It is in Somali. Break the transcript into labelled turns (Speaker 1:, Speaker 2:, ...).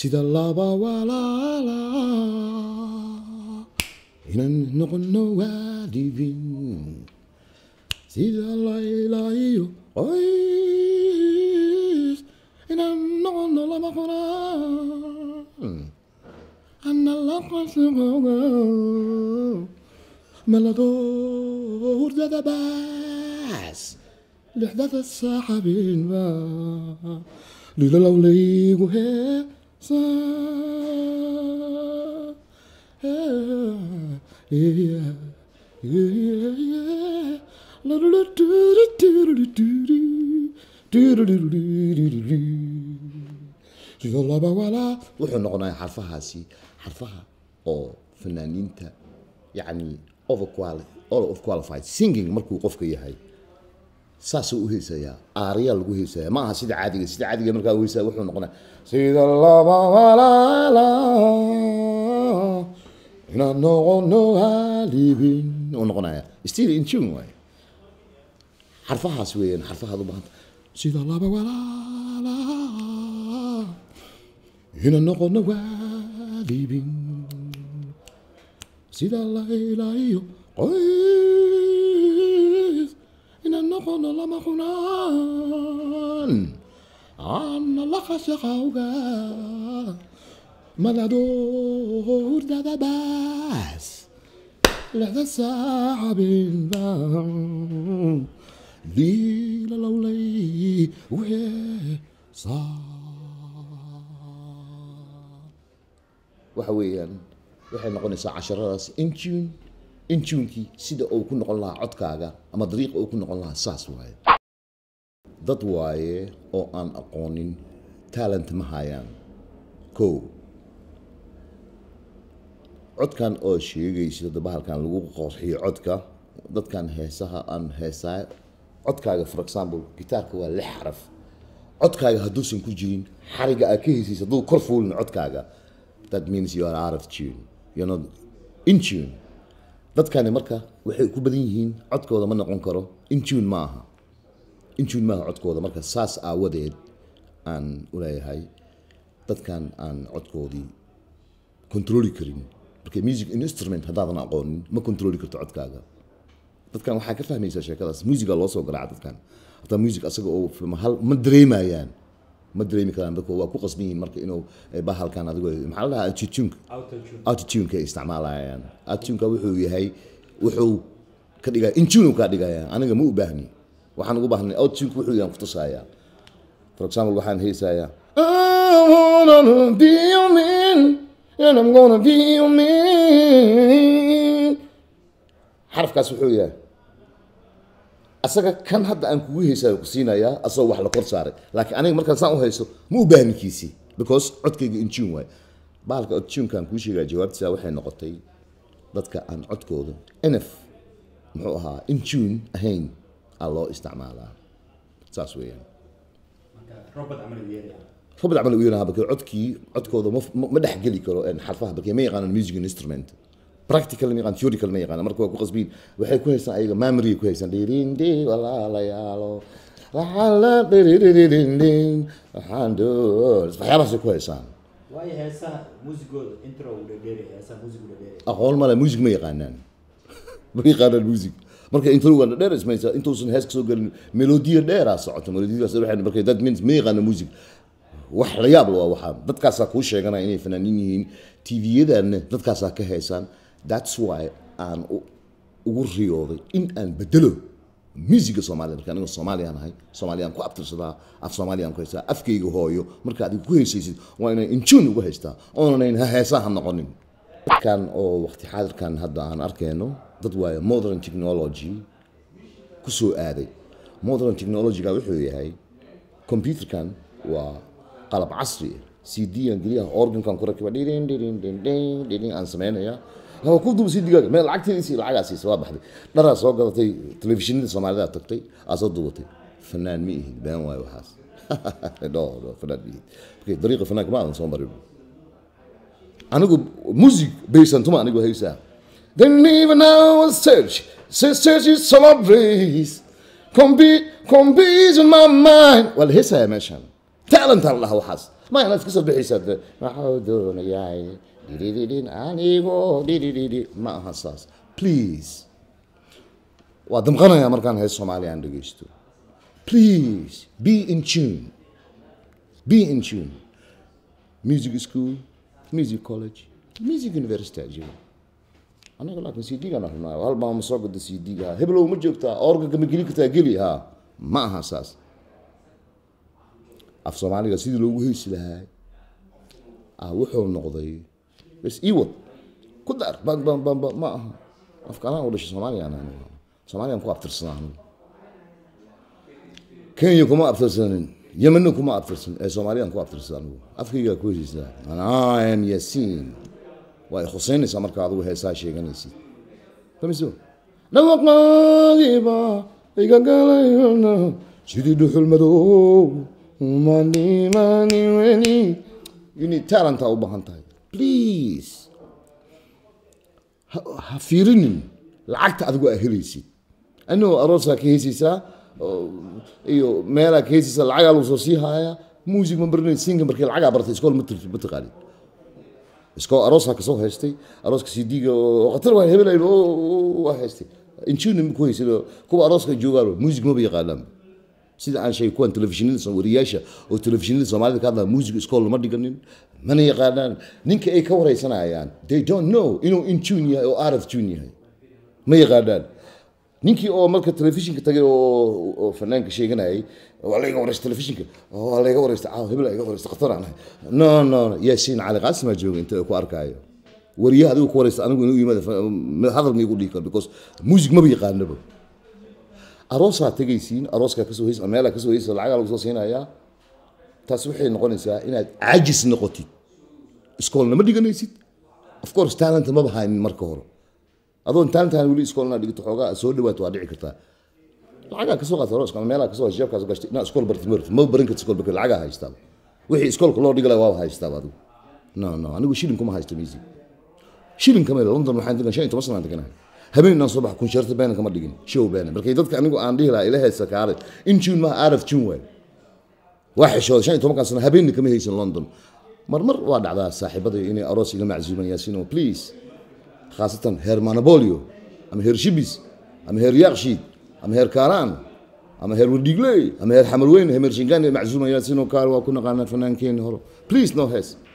Speaker 1: سيد اللابا ولا لا هنا نغنى والدين سيد الله إلهي قيس هنا نغنى لما قرآن أنا لقصنا ملدور ذا باس لحظة السحابين ما للولي وهي سا wuxuu noqonayaa xarfahaasi xarfaha oo fanaaniinta yani overqualified singing markuu qofka yahay saasuu u heesayaa aariyaa lagu heesayaa ma aha sida caadiga markaa u heesaa wuxuu noqonayaa sida laba walaala inaan noqono halibin uu noqonayaa still in tune waay xarfahaas weeyaan xarfahaad u baahanta sida laba walaala inaan noqono halibin sida la ilaahiyo qoys inaan noqono lama qunaan ana la khashaqawga ملدور ذا باس لحظة صعبين ليل لولي وهي وحويا waxay noqonaysaa casharadaas intuunkii sida uu ku noqon lahaa codkaaga ama dariiqa uu ku noqon lahaa saas waaye dad waaye oo aan aqoonin talent ma hayaan kow codkan oo sheegayso dabahalkan lagu qorxiyo codka dadkan heesaha aan heesaa codkaaga for example gitaarka waa 6 xaraf codkaaga hadduusan ku jirin xariga aad ka heesayso hadduu kor fuulin codkaaga that means you are out of tune you're not in tune dadkani marka waxay ku badan yihiin codkooda ma noqon karo in tune maaha codkooda marka saas aawadeed aan u leeyahay dadkan aan codkoodii control karin marka music instrument haddaadan aqoonin ma control karto codkaaga dadkan waxaa ka fahmaysaa sheekadaas musiga loo soo garaaca dadkan hataa music asaga oo ma dareemayaan ma dareemi karaan dadku waa ku qasban yihiin marka inuu bahalkan adigu maxaa la dhahaa autotune-ka isticmaalayaan autotune-ka wuxuu yahay wuxuu ka dhigaa in tune ka dhigaya aniga ma u baahni waxaan ugu baahnay autotune-ka wuxuu yahay ku tusayaa for example waxaan heesayaa and I'm gonna be your man xarafkaas wuxuu yahay asaga kan hadda aan kugu heesayo ku siinayaa asoo wax la kor saaray laakiin aniga markaan saan u hayso ma u baahnikiisi because codkayga in tune waay baalka tune-kan kuu sheegaa jawaabtiisa waxay noqotay dadka aan codkooda nf muxuu ahaa in tune ahayn aa loo isticmaalaa saas weeyaan robot camal u yeeraha bakay codkooda ma dhexgeli karo xarfaha bakay ma yaqaanaan music instrument practical ma yaqaan theoretical ma yaqaan marka waa ku qasbiin waxay ku haysan ayaga memory ku haysan dhirindi walaalayaalo laxala dhirindin waxaando waxyaabahaas ku haysan
Speaker 2: way heesaha muusigooda intro u dheereeyay heesaha muusigu dheereeyay
Speaker 1: aqoon ma la music ma yaqaanaan ma yaqaanaan music marka intro waa dheer ismaysa intuusan hees ka soo galin melodiya dheera socoto melodiyadaas waxay markay that means ma yaqaanaan music wax la yaab leh waxaa dadkaas ku sheeganaya inay fanaaniin yihiin TV-yadan dadkaas ka heesan that's why aan ugu riyooday in aan bedelo musiga Soomaaliya markaan aniga Soomaaliyaan ku abtirsadaa af Soomaaliyaan ku heesaa afkayga hooyo marka aad ku heesaysid waa inay in tune ugu heestaa oonan heesaha noqonin kan oo waqti xaadirkan hadda aan arkayno dad waaye modern technology ku soo aaday modern technology-ga wuxuu yahay computerkan waa qalab casri CD aan geliya organ-kan ku rakiba dhirin aan sameynaya lawa ku dub CD-ga meel lacagtiisa lacagaasi soo baxday dharaa soo gadatay telefishinada Soomaalida tagtay asoo duubtay fanaan mi ihid baan waay waxaas fanaan mi okay dariiqa fanaan ma aan soo marin anigu music baysan tuma anigu haysaa then even now search is celebrate compete in my mind wal hisa meeshan talent الله وحاس ما أنا أتكسر بحساب ما حودون ياي دي أنيغو دي ما حساس please وادم غنا يا مركان هاي الصومالي عندك يشتو please be in tune music school music college music university أجيب أنا أقول لك CD أنا هنا هل ما مسوق ده CD ها هبلو مجوكتا أورجا كمجيلي كتاجيلي ها ما حساس af Soomaaliga sidii loogu heysi lahaa wuxuu noqday bas iwad ku dar ma aha afkaana u dhashay Soomaaliya ku abtirsanaa Kenya kuma abtirsanin Yemen kuma abtirsan Soomaaliya ku abtirsanaa afkiga ku heysiisa ana am Yasin way xuseynaysa marka adigu heesaa sheeganaysid tamiso nawaqaadiba iga galayna sidii dhuxul madow money. You need talent أو بهانتاي. Please. هفيرني العقد أذكر أهليسي. أنه أروسا كيسيسا إيو مالا كيسيسا العقل وصوصيها هاي موسيقى من برنامج سينج بركي العقل برت إسكول متغالي. إسكول أروسا كسو هستي أروس كسيديجا وقتل واحد هبل أو هستي. إنشون كويس كوب أروسا جوجارو موسيقى ما بيقالم. sida aan shay kuwan telefishinada wariyaasha oo telefishinada Soomaalida ka hadla music school ma dhiganin mana yaqaanaan ninka ay ka wareysanayaan they don't know inuu in tune yahay oo out of tune yahay ma yaqaanaan ninkii oo marka telefishinka tagay oo fanaanka sheeganayay wala iga wareysta telefishinka wala iga wareysta hebel iga wareysta qatarana no Yasin Ali Qasim jooga inta ku arkaayo wariyaha adigu ku wareysta anigu inuu yimaado hadal ma igu dhigi karo because music ma yaqaanaba أروسها تجيسين أروسها كسو هيس أميلا كسو هيس العجلة وصوص هنا يا تسويحي نقولنسا إن عاجز نقطي سكولنا ما ديجا نسيت of course talent ما بهاي مركورة أظن talent هنقولي سكولنا ديجا تحوجا سود وقت وادعي كتا العجلة كسو قط أروس كان أميلا كسو هجاب كسو قشتي نا سكول برتمرت ما برينك سكول بك العجلة هايستاب وحي سكول كلور ديجا لواو هايستاب هذا no أنا أقول شيلين كم هايستميزي شيلين كمان لندن وحين شيء أنت مثلا عندك هنا habeen subax kun sharta been kama dhigin show been markay dadka anigu aan dhihi lahaa ilaahay sakaare in tune ma araf tune way waxa show 15 sano habeen kama haysan London marmar waa dhacdaa saaxiibada inay aroos iga macsuuman yaasino please khaasatan heer Manabolio ama heer Shibis ama heer Yaqshid ama heer Karan ama heer Wadigley ama heer Xamarweyn heer Shingaan macsuuman yaasino kaar waa kuna qana fanaankeena horo please no has